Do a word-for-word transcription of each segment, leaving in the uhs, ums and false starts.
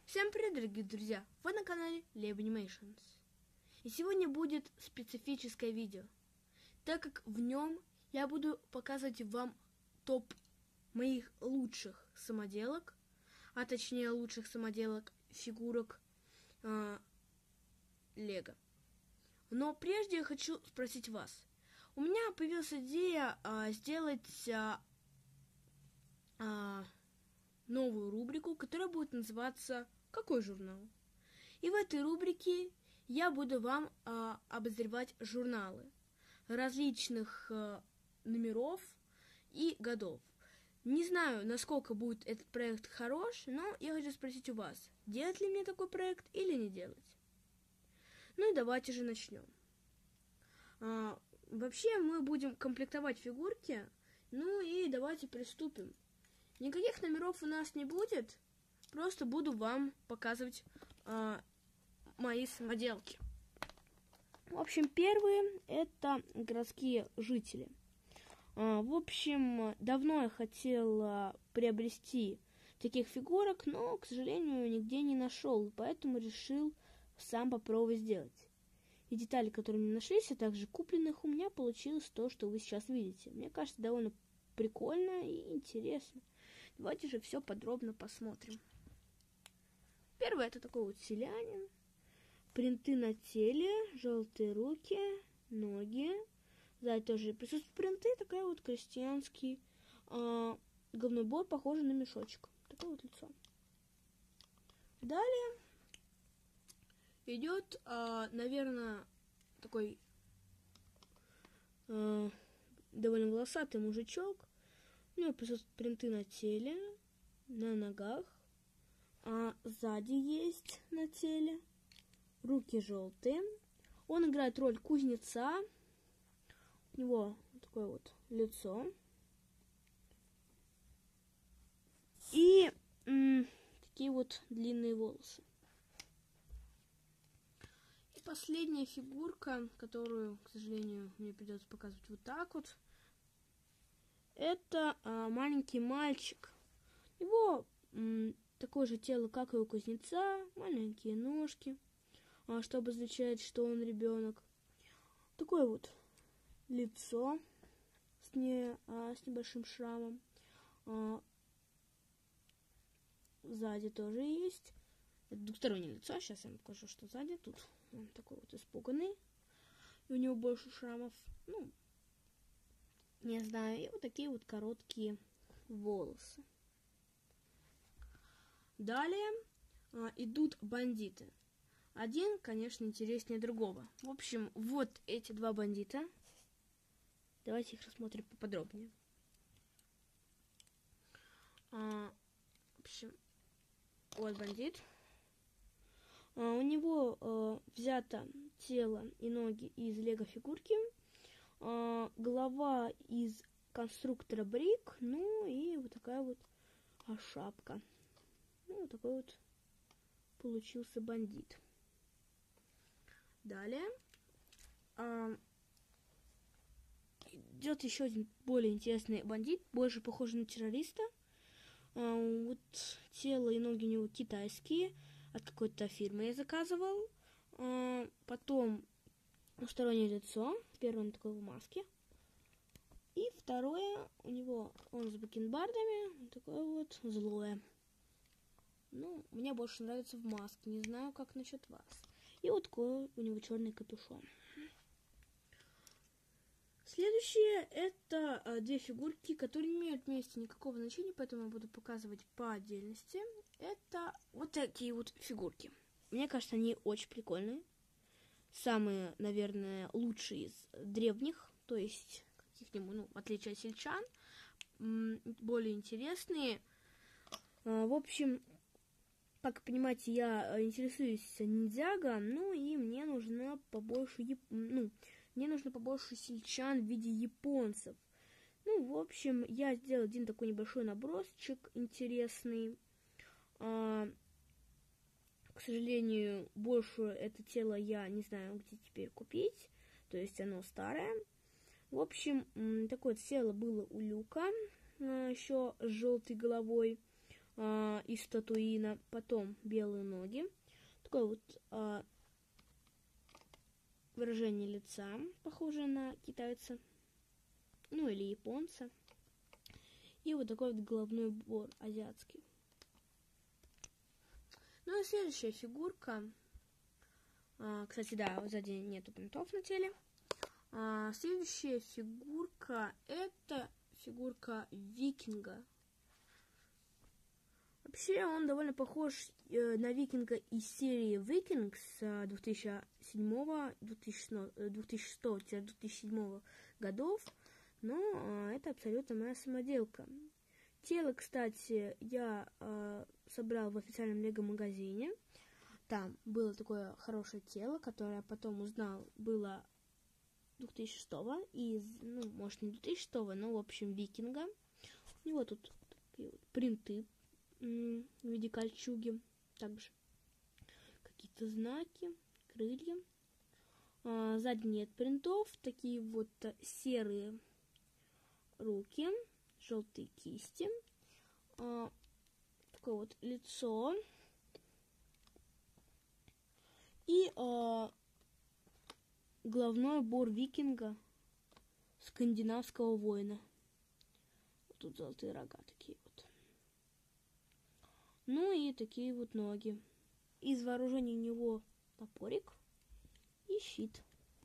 Всем привет, дорогие друзья! Вы на канале Lab Animations. И сегодня будет специфическое видео, так как в нем я буду показывать вам топ моих лучших самоделок, а точнее лучших самоделок фигурок э, Лего. Но прежде я хочу спросить вас. У меня появилась идея э, сделать э, э, новую рубрику, которая будет называться «Какой журнал?». И в этой рубрике я буду вам э, обозревать журналы различных э, номеров и годов. Не знаю, насколько будет этот проект хорош, но я хочу спросить у вас, делать ли мне такой проект или не делать. Ну и давайте же начнем. А, вообще мы будем комплектовать фигурки, ну и давайте приступим. Никаких номеров у нас не будет, просто буду вам показывать а, мои самоделки. В общем, первые это городские жители. А, в общем, давно я хотела приобрести таких фигурок, но, к сожалению, нигде не нашел, поэтому решил сам попробовать сделать. И детали, которые мне нашлись, а также купленных, у меня получилось то, что вы сейчас видите. Мне кажется, довольно прикольно и интересно. Давайте же все подробно посмотрим. Первое это такой вот селянин. Принты на теле, желтые руки, ноги. Сзади тоже присутствуют принты, такая вот крестьянский э, головной убор, похожий на мешочек. Такое вот лицо. Далее идет, э, наверное, такой э, довольно волосатый мужичок. У него присутствуют принты на теле, на ногах, а сзади есть на теле, руки желтые. Он играет роль кузнеца. У него такое вот лицо. И м, такие вот длинные волосы. И последняя фигурка, которую, к сожалению, мне придется показывать вот так вот. Это а, маленький мальчик. Его м, такое же тело, как и у кузнеца. Маленькие ножки, а, что обозначает, что он ребенок. Такое вот лицо с, не, а, с небольшим шрамом. А, сзади тоже есть. Это двухстороннее лицо. Сейчас я вам покажу, что сзади. Тут он такой вот испуганный. И у него больше шрамов. Ну, не знаю. И вот такие вот короткие волосы. Далее а, идут бандиты. Один, конечно, интереснее другого. В общем, вот эти два бандита. Давайте их рассмотрим поподробнее. А, в общем, вот бандит. А, у него а, взято тело и ноги из лего-фигурки. А, голова из конструктора Брик. Ну и вот такая вот а, шапка. Ну, вот такой вот получился бандит. Далее а, идет еще один более интересный бандит, больше похожий на террориста. А, вот тело и ноги у него китайские, от какой-то фирмы я заказывал. А, потом двустороннее лицо, первое он такой в маске. И второе у него, он с бакенбардами, такое вот злое. Ну, мне больше нравится в маске, не знаю, как насчет вас. И вот такой у него черный капюшон. Следующие это а, две фигурки, которые не имеют вместе никакого значения, поэтому я буду показывать по отдельности. Это вот такие вот фигурки. Мне кажется, они очень прикольные. Самые, наверное, лучшие из древних, то есть каких-нибудь, ну, в отличие от сельчан, более интересные. А, в общем, как понимаете, я интересуюсь ниндзяго, ну и мне нужно побольше, яп... ну, мне нужно побольше сельчан в виде японцев. Ну, в общем, я сделал один такой небольшой набросчик интересный. А, к сожалению, больше это тело я не знаю, где теперь купить, то есть оно старое. В общем, такое тело было у Люка, еще с желтой головой. э, из Татуина. Потом белые ноги. Такое вот э, выражение лица, похожее на китайца. Ну или японца. И вот такой вот головной убор азиатский. Ну и следующая фигурка. А, кстати, да, сзади нету принтов на теле. А, следующая фигурка — это фигурка викинга. Вообще он довольно похож э, на викинга из серии Vikings две тысячи седьмого — две тысячи шестого — две тысячи седьмого годов. Но э, это абсолютно моя самоделка. Тело, кстати, я э, собрал в официальном лего-магазине. Там было такое хорошее тело, которое я потом узнал, было две тысячи шестого, из, ну, может, не две тысячи шестого, но, в общем, викинга. У него тут такие вот принты м- в виде кольчуги. Также какие-то знаки, крылья. А, сзади нет принтов. Такие вот серые руки, желтые кисти. А, такое вот лицо. И а, головной убор викинга, скандинавского воина. Вот тут золотые рога такие вот. Ну и такие вот ноги. Из вооружения у него топорик и щит.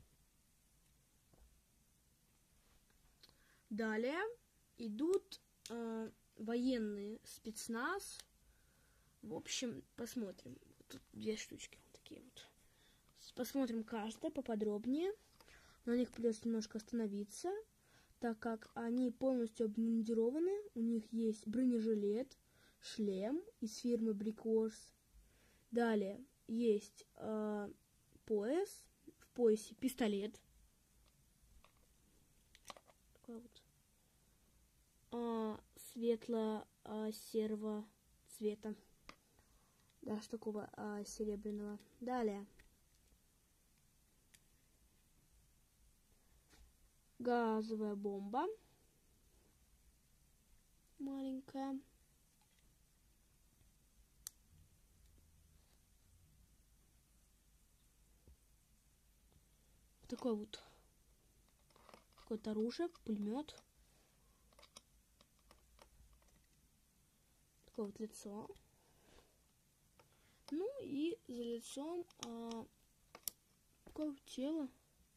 Далее идут э, военные, спецназ. В общем, посмотрим. Тут две штучки вот такие вот. Посмотрим каждое поподробнее. На них придется немножко остановиться, так как они полностью обмундированы. У них есть бронежилет, шлем из фирмы Brickwars. Далее есть э, пояс. В поясе пистолет. Такой вот. Э, светло-серого цвета. Даже такого э, серебряного. Далее. Газовая бомба. Маленькая. Такое вот какое-то оружие, пулемет. Такое вот лицо. Ну и за лицом а, такое вот тело.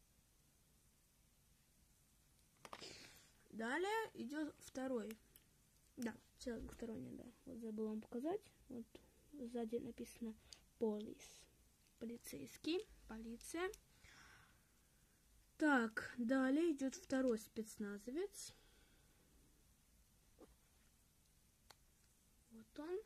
Далее идет второй. Да, тело двухстороннее, да. Вот забыла вам показать. Вот сзади написано Police. Полицейский. Полиция. Так, далее идет второй спецназовец. Вот он.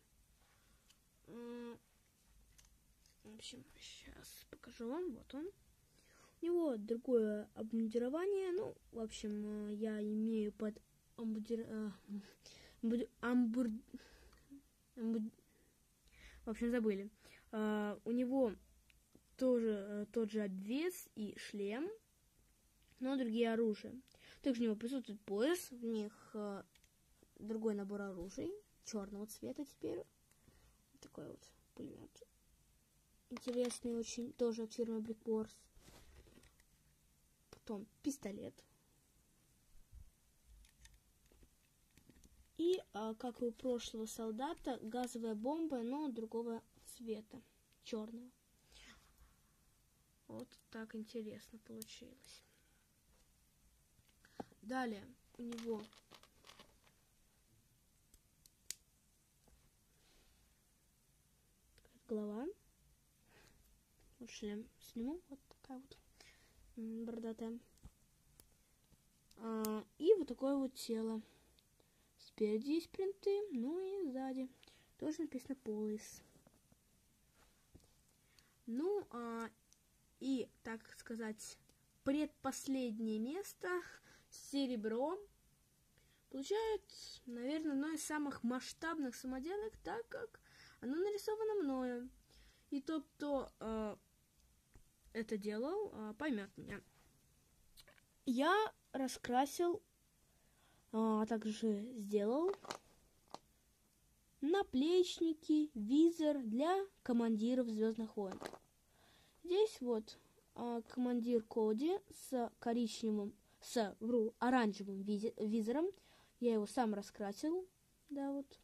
В общем, сейчас покажу вам. Вот он. У него другое обмундирование. Ну, в общем, я имею под амбудир... амбур... амбур... В общем, забыли. Uh, у него тоже uh, тот же обвес и шлем, но другие оружия. Также у него присутствует пояс, в них uh, другой набор оружий, черного цвета теперь. Вот такой вот пулемет. Интересный очень, тоже от фирмы Brickwars. Потом пистолет. И, а, как и у прошлого солдата, газовая бомба, но другого цвета, черного. Вот так интересно получилось. Далее у него голова. Вот шлем сниму. Вот такая вот бородатая. А, и вот такое вот тело. Спереди есть принты, ну и сзади тоже написано Police. Ну, а, и, так сказать, предпоследнее место, серебро, получает, наверное, одно из самых масштабных самоделок, так как оно нарисовано мною. И тот, кто э, это делал, э, поймет меня. Я раскрасил, а также сделал наплечники, визор для командиров Звездных войн. Здесь вот а, командир Коди с коричневым, с вру, оранжевым визи, визором. Я его сам раскрасил. Да, вот.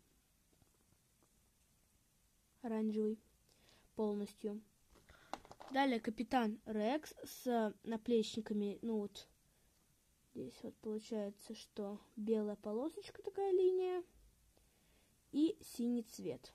Оранжевый полностью. Далее капитан Рекс с наплечниками, ну вот, здесь вот получается, что белая полосочка, такая линия, и синий цвет.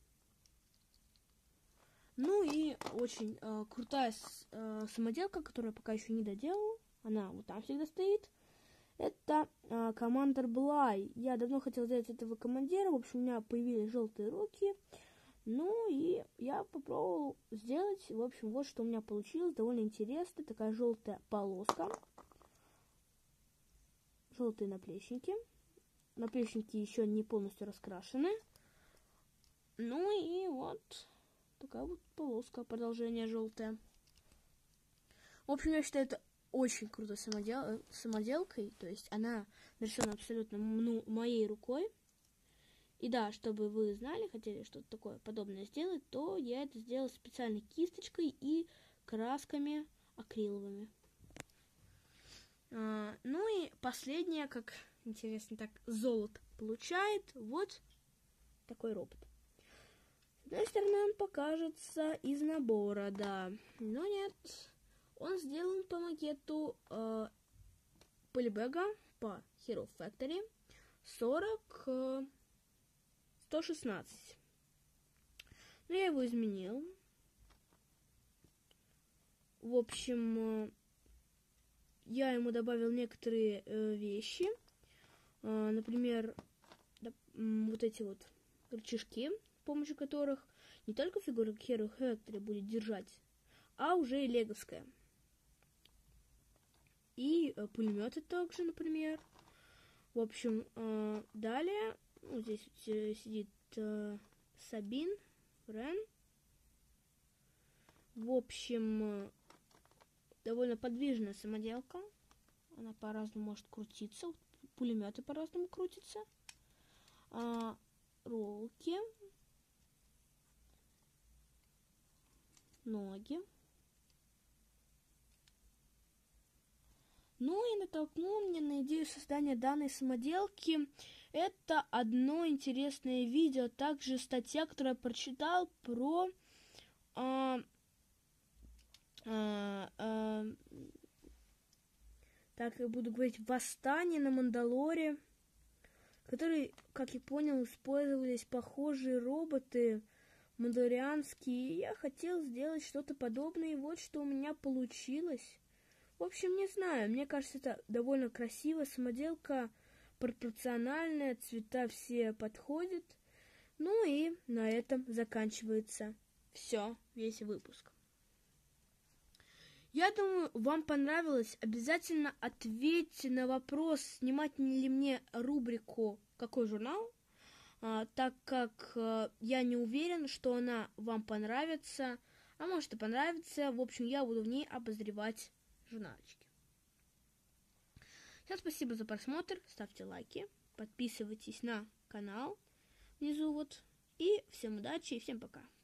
Ну и очень э, крутая э, самоделка, которую я пока еще не доделал, она вот там всегда стоит. Это э, командир Блай. Я давно хотел сделать этого командира, в общем, у меня появились желтые руки. Ну и я попробовал сделать, в общем, вот что у меня получилось. Довольно интересно, такая желтая полоска. Желтые наплечники. Наплечники еще не полностью раскрашены. Ну и вот такая вот полоска, продолжение желтое. В общем, я считаю, это очень круто самодел... самоделкой. То есть она нарисована абсолютно ну, моей рукой. И да, чтобы вы знали, хотели что-то такое подобное сделать, то я это сделала специальной кисточкой и красками акриловыми. А, ну и последнее, как интересно, так золото получает вот такой робот. С одной стороны, он покажется из набора, да, но нет. Он сделан по макету э, полибега по Hero Factory сорок сто шестнадцать. Но я его изменил. В общем, я ему добавил некоторые э, вещи. Э, например, да, вот эти вот рычажки, с помощью которых не только фигура Hero Factory будет держать, а уже и леговская. И э, пулеметы также, например. В общем, э, далее ну, здесь вот сидит э, Сабин, Рен. В общем, э, довольно подвижная самоделка. Она по-разному может крутиться. Пулеметы по-разному крутятся. А, ролки. Ноги. Ну и натолкнуло меня на идею создания данной самоделки. Это одно интересное видео, также статья, которую я прочитал про а, а, а, так я буду говорить, восстание на Мандалоре, в которой, как я понял, использовались похожие роботы мандалорианские. И я хотел сделать что-то подобное, и вот что у меня получилось. В общем, не знаю, мне кажется, это довольно красиво, самоделка пропорциональная, цвета все подходят. Ну и на этом заканчивается все, весь выпуск. Я думаю, вам понравилось. Обязательно ответьте на вопрос, снимать ли мне рубрику «Какой журнал?», а, так как а, я не уверен, что она вам понравится, а может и понравится. В общем, я буду в ней обозревать журнальчики. Всем спасибо за просмотр, ставьте лайки, подписывайтесь на канал внизу вот, и всем удачи и всем пока.